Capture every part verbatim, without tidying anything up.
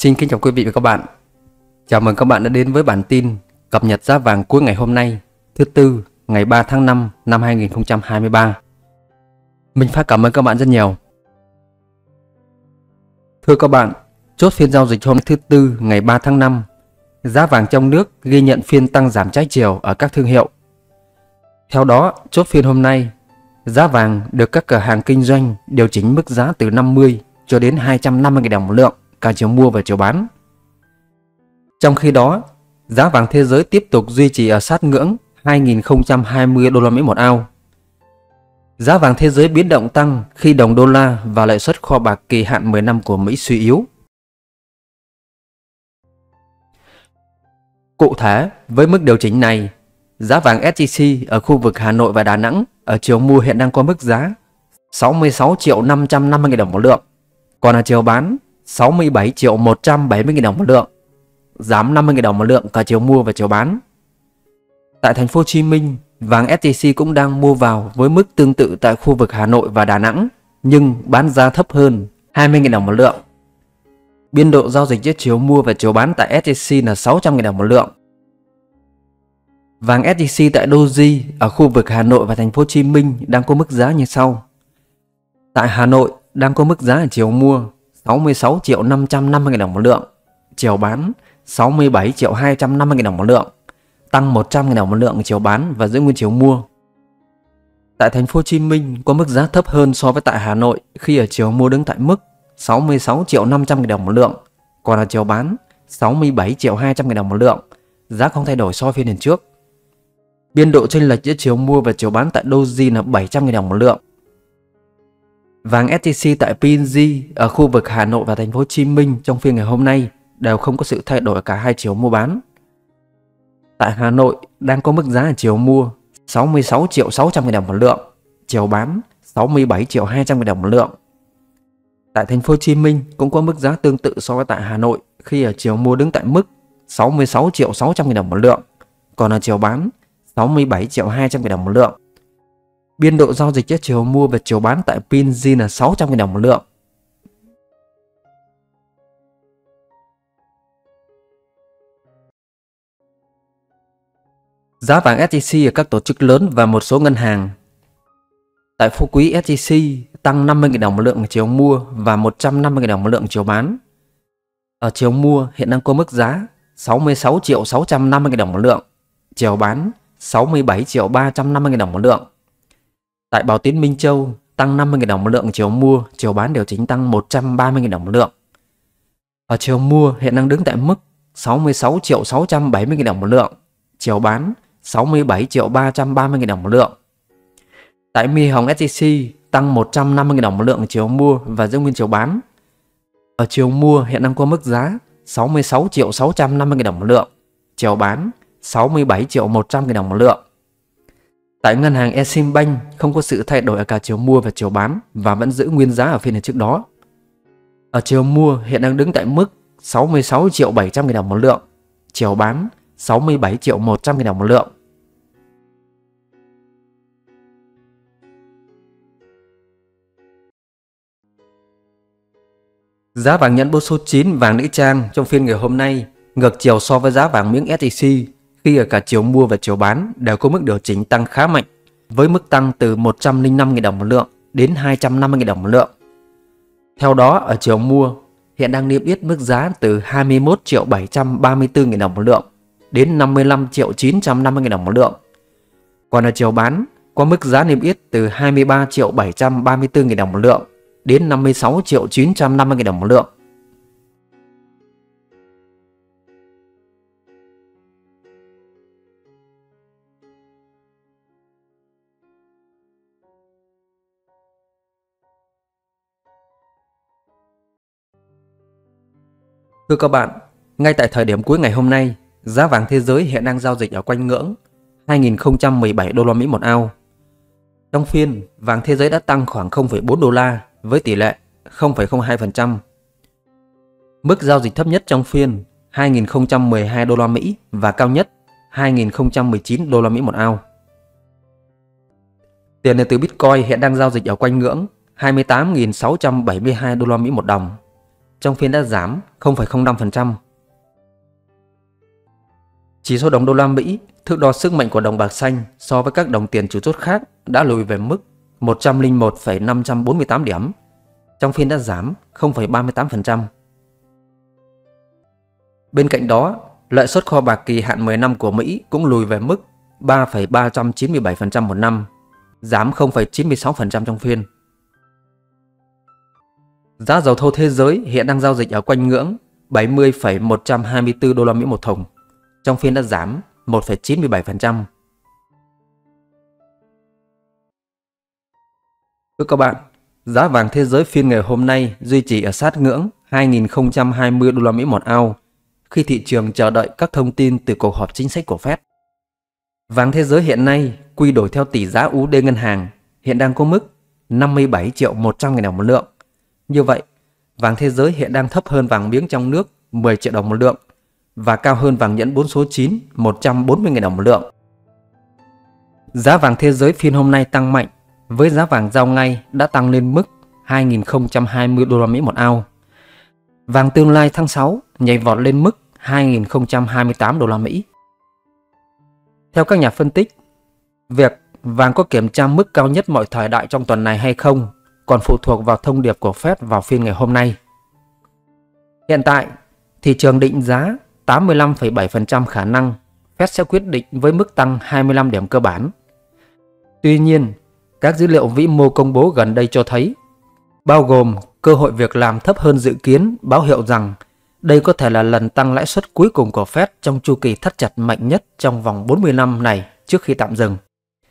Xin kính chào quý vị và các bạn. Chào mừng các bạn đã đến với bản tin cập nhật giá vàng cuối ngày hôm nay, thứ Tư, ngày ba tháng năm năm hai nghìn không trăm hai mươi ba. Mình phải cảm ơn các bạn rất nhiều. Thưa các bạn, chốt phiên giao dịch hôm thứ Tư, ngày ba tháng năm, giá vàng trong nước ghi nhận phiên tăng giảm trái chiều ở các thương hiệu. Theo đó, chốt phiên hôm nay, giá vàng được các cửa hàng kinh doanh điều chỉnh mức giá từ năm mươi cho đến hai trăm năm mươi nghìn đồng một lượng cả chiều mua và chiều bán. Trong khi đó, giá vàng thế giới tiếp tục duy trì ở sát ngưỡng hai nghìn không trăm hai mươi đô la Mỹ một ao. Giá vàng thế giới biến động tăng khi đồng đô la và lãi suất kho bạc kỳ hạn mười năm của Mỹ suy yếu. Cụ thể, với mức điều chỉnh này, giá vàng ét gi xê ở khu vực Hà Nội và Đà Nẵng ở chiều mua hiện đang có mức giá sáu mươi sáu triệu năm trăm năm mươi nghìn đồng một lượng, còn ở chiều bán sáu mươi bảy triệu một trăm bảy mươi nghìn đồng một lượng, giảm năm mươi nghìn đồng một lượng cả chiều mua và chiều bán. Tại thành phố Hồ Chí Minh, vàng ét gi xê cũng đang mua vào với mức tương tự tại khu vực Hà Nội và Đà Nẵng, nhưng bán giá thấp hơn hai mươi nghìn đồng một lượng. Biên độ giao dịch giữa chiều mua và chiều bán tại ét gi xê là sáu trăm nghìn đồng một lượng. Vàng ét gi xê tại Doji ở khu vực Hà Nội và thành phố Hồ Chí Minh đang có mức giá như sau. Tại Hà Nội đang có mức giá ở chiều mua sáu mươi sáu triệu năm trăm năm mươi nghìn đồng một lượng, chiều bán sáu mươi bảy triệu hai trăm năm mươi nghìn đồng một lượng, tăng một trăm nghìn đồng một lượng chiều bán và giữ nguyên chiều mua. Tại thành phố Hồ Chí Minh có mức giá thấp hơn so với tại Hà Nội khi ở chiều mua đứng tại mức sáu mươi sáu triệu năm trăm nghìn đồng một lượng, còn ở chiều bán sáu mươi bảy triệu hai trăm nghìn đồng một lượng, giá không thay đổi so với phiên lần trước. Biên độ chênh lệch giữa chiều mua và chiều bán tại Doji là bảy trăm nghìn đồng một lượng. Vàng ét gi xê tại pê en giê ở khu vực Hà Nội và thành phố Hồ Chí Minh trong phiên ngày hôm nay đều không có sự thay đổi ở cả hai chiều mua bán. Tại Hà Nội đang có mức giá ở chiều mua sáu mươi sáu triệu sáu trăm nghìn đồng một lượng, chiều bán sáu mươi bảy triệu hai trăm nghìn đồng một lượng. Tại thành phố Hồ Chí Minh cũng có mức giá tương tự so với tại Hà Nội khi ở chiều mua đứng tại mức sáu mươi sáu triệu sáu trăm nghìn đồng một lượng, còn ở chiều bán sáu mươi bảy triệu hai trăm nghìn đồng một lượng. Biên độ giao dịch giữa chiều mua và chiều bán tại pê en giê là sáu trăm nghìn đồng một lượng. Giá vàng ét gi xê ở các tổ chức lớn và một số ngân hàng. Tại Phú Quý, ét gi xê tăng năm mươi nghìn đồng một lượng chiều mua và một trăm năm mươi nghìn đồng một lượng chiều bán. Ở chiều mua hiện đang có mức giá sáu mươi sáu triệu sáu trăm năm mươi nghìn đồng một lượng, chiều bán sáu mươi bảy triệu ba trăm năm mươi nghìn đồng một lượng. Tại Bảo Tín Minh Châu tăng năm mươi nghìn đồng một lượng chiều mua, chiều bán điều chỉnh tăng một trăm ba mươi nghìn đồng một lượng. Ở chiều mua hiện đang đứng tại mức sáu mươi sáu triệu sáu trăm bảy mươi nghìn đồng một lượng, chiều bán sáu mươi bảy triệu ba trăm ba mươi nghìn đồng một lượng. Tại Mi Hồng ét gi xê tăng một trăm năm mươi nghìn đồng một lượng chiều mua và giữ nguyên chiều bán. Ở chiều mua hiện đang có mức giá sáu mươi sáu triệu sáu trăm năm mươi nghìn đồng một lượng, chiều bán sáu mươi bảy triệu một trăm nghìn đồng một lượng. Tại ngân hàng Eximbank không có sự thay đổi ở cả chiều mua và chiều bán và vẫn giữ nguyên giá ở phiên trước đó. Ở chiều mua hiện đang đứng tại mức sáu mươi sáu triệu bảy trăm nghìn đồng một lượng, chiều bán sáu mươi bảy triệu một trăm nghìn đồng một lượng. Giá vàng nhẫn bô số chín vàng nữ trang trong phiên ngày hôm nay ngược chiều so với giá vàng miếng ét gi xê khi ở cả chiều mua và chiều bán đều có mức điều chỉnh tăng khá mạnh, với mức tăng từ một trăm lẻ năm nghìn đồng một lượng đến hai trăm năm mươi nghìn đồng một lượng. Theo đó, ở chiều mua hiện đang niêm yết mức giá từ hai mươi mốt triệu bảy trăm ba mươi tư nghìn đồng một lượng đến năm mươi lăm triệu chín trăm năm mươi nghìn đồng một lượng. Còn ở chiều bán có mức giá niêm yết từ hai mươi ba triệu bảy trăm ba mươi tư nghìn đồng một lượng đến năm mươi sáu triệu chín trăm năm mươi nghìn đồng một lượng. Thưa các bạn, ngay tại thời điểm cuối ngày hôm nay, giá vàng thế giới hiện đang giao dịch ở quanh ngưỡng hai nghìn không trăm mười bảy đô la Mỹ một ao. Trong phiên, vàng thế giới đã tăng khoảng không phẩy bốn đô la với tỷ lệ không phẩy không hai phần trăm. Mức giao dịch thấp nhất trong phiên hai nghìn không trăm mười hai đô la Mỹ và cao nhất hai nghìn không trăm mười chín đô la Mỹ một ao. Tiền điện tử Bitcoin hiện đang giao dịch ở quanh ngưỡng hai mươi tám nghìn sáu trăm bảy mươi hai đô la Mỹ một đồng. trong phiên đã giảm không phẩy không năm phần trăm. Chỉ số đồng đô la Mỹ, thước đo sức mạnh của đồng bạc xanh so với các đồng tiền chủ chốt khác, đã lùi về mức một trăm lẻ một phẩy năm trăm bốn mươi tám điểm, trong phiên đã giảm không phẩy ba mươi tám phần trăm. Bên cạnh đó, lợi suất kho bạc kỳ hạn mười năm của Mỹ cũng lùi về mức ba phẩy ba trăm chín mươi bảy phần trăm một năm, giảm không phẩy chín mươi sáu phần trăm trong phiên. Giá dầu thô thế giới hiện đang giao dịch ở quanh ngưỡng bảy mươi phẩy một trăm hai mươi tư đô la Mỹ một thùng, trong phiên đã giảm một phẩy chín mươi bảy phần trăm. Thưa các bạn, giá vàng thế giới phiên ngày hôm nay duy trì ở sát ngưỡng hai nghìn không trăm hai mươi đô la Mỹ một ounce khi thị trường chờ đợi các thông tin từ cuộc họp chính sách của Fed. Vàng thế giới hiện nay quy đổi theo tỷ giá u đê ngân hàng hiện đang có mức năm mươi bảy triệu một trăm nghìn đồng một lượng. Như vậy, vàng thế giới hiện đang thấp hơn vàng miếng trong nước mười triệu đồng một lượng và cao hơn vàng nhẫn bốn số chín một trăm bốn mươi nghìn đồng một lượng. Giá vàng thế giới phiên hôm nay tăng mạnh, với giá vàng giao ngay đã tăng lên mức hai nghìn không trăm hai mươi đô la Mỹ một ounce. Vàng tương lai tháng sáu nhảy vọt lên mức hai nghìn không trăm hai mươi tám đô la Mỹ. Theo các nhà phân tích, việc vàng có kiểm tra mức cao nhất mọi thời đại trong tuần này hay không còn phụ thuộc vào thông điệp của Fed vào phiên ngày hôm nay. Hiện tại, thị trường định giá tám mươi lăm phẩy bảy phần trăm khả năng Fed sẽ quyết định với mức tăng hai mươi lăm điểm cơ bản. Tuy nhiên, các dữ liệu vĩ mô công bố gần đây cho thấy, bao gồm cơ hội việc làm thấp hơn dự kiến, báo hiệu rằng đây có thể là lần tăng lãi suất cuối cùng của Fed trong chu kỳ thắt chặt mạnh nhất trong vòng bốn mươi năm này trước khi tạm dừng.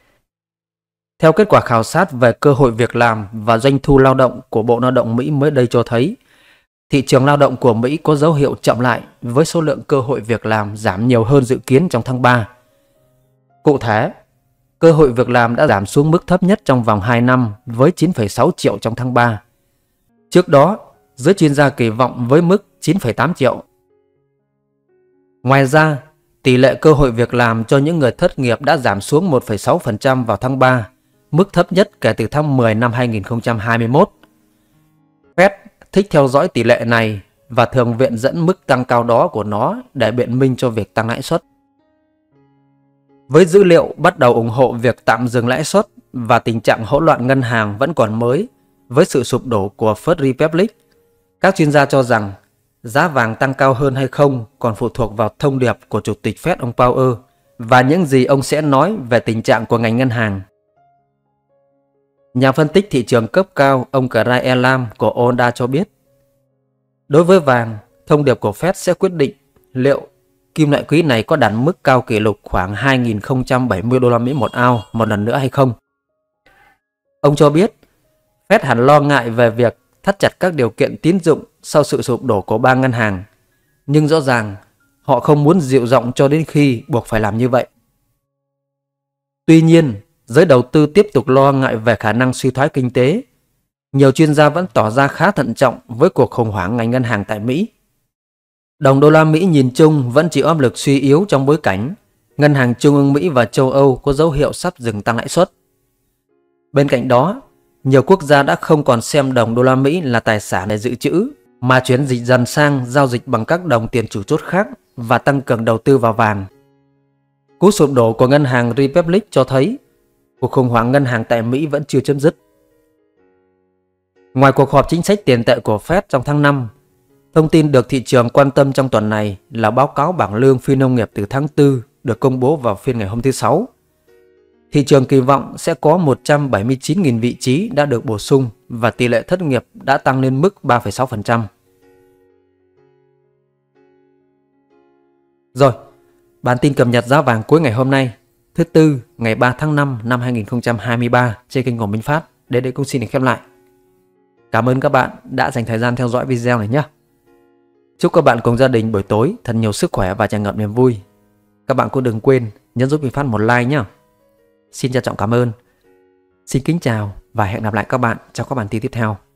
Theo kết quả khảo sát về cơ hội việc làm và doanh thu lao động của Bộ Lao động Mỹ mới đây cho thấy, thị trường lao động của Mỹ có dấu hiệu chậm lại với số lượng cơ hội việc làm giảm nhiều hơn dự kiến trong tháng ba. Cụ thể, cơ hội việc làm đã giảm xuống mức thấp nhất trong vòng hai năm với chín phẩy sáu triệu trong tháng ba. Trước đó, giới chuyên gia kỳ vọng với mức chín phẩy tám triệu. Ngoài ra, tỷ lệ cơ hội việc làm cho những người thất nghiệp đã giảm xuống một phẩy sáu phần trăm vào tháng ba, mức thấp nhất kể từ tháng mười năm hai nghìn không trăm hai mươi mốt. Fed thích theo dõi tỷ lệ này và thường viện dẫn mức tăng cao đó của nó để biện minh cho việc tăng lãi suất. Với dữ liệu bắt đầu ủng hộ việc tạm dừng lãi suất và tình trạng hỗn loạn ngân hàng vẫn còn mới với sự sụp đổ của First Republic, các chuyên gia cho rằng giá vàng tăng cao hơn hay không còn phụ thuộc vào thông điệp của Chủ tịch Fed ông Powell và những gì ông sẽ nói về tình trạng của ngành ngân hàng. Nhà phân tích thị trường cấp cao ông Craig Elam của Onda cho biết, đối với vàng, thông điệp của Fed sẽ quyết định liệu kim loại quý này có đạt mức cao kỷ lục khoảng hai nghìn không trăm bảy mươi đô la Mỹ một ounce một lần nữa hay không. Ông cho biết, Fed hẳn lo ngại về việc thắt chặt các điều kiện tín dụng sau sự sụp đổ của ba ngân hàng, nhưng rõ ràng họ không muốn dịu giọng cho đến khi buộc phải làm như vậy. Tuy nhiên, giới đầu tư tiếp tục lo ngại về khả năng suy thoái kinh tế. Nhiều chuyên gia vẫn tỏ ra khá thận trọng với cuộc khủng hoảng ngành ngân hàng tại Mỹ. Đồng đô la Mỹ nhìn chung vẫn chịu áp lực suy yếu trong bối cảnh Ngân hàng Trung ương Mỹ và châu Âu có dấu hiệu sắp dừng tăng lãi suất. Bên cạnh đó, nhiều quốc gia đã không còn xem đồng đô la Mỹ là tài sản để dự trữ, mà chuyển dịch dần sang giao dịch bằng các đồng tiền chủ chốt khác và tăng cường đầu tư vào vàng. Cú sụp đổ của ngân hàng Republic cho thấy cuộc khủng hoảng ngân hàng tại Mỹ vẫn chưa chấm dứt. Ngoài cuộc họp chính sách tiền tệ của Fed trong tháng năm, thông tin được thị trường quan tâm trong tuần này là báo cáo bảng lương phi nông nghiệp từ tháng tư được công bố vào phiên ngày hôm thứ Sáu. Thị trường kỳ vọng sẽ có một trăm bảy mươi chín nghìn vị trí đã được bổ sung và tỷ lệ thất nghiệp đã tăng lên mức ba phẩy sáu phần trăm. Rồi, bản tin cập nhật giá vàng cuối ngày hôm nay, thứ Tư, ngày ba tháng năm năm hai nghìn không trăm hai mươi ba trên kênh của Minh Phát đến đây cũng xin được khép lại. Cảm ơn các bạn đã dành thời gian theo dõi video này nhé. Chúc các bạn cùng gia đình buổi tối thật nhiều sức khỏe và tràn ngập niềm vui. Các bạn cũng đừng quên nhấn giúp Minh Phát một like nhé. Xin trân trọng cảm ơn. Xin kính chào và hẹn gặp lại các bạn trong các bản tin tiếp theo.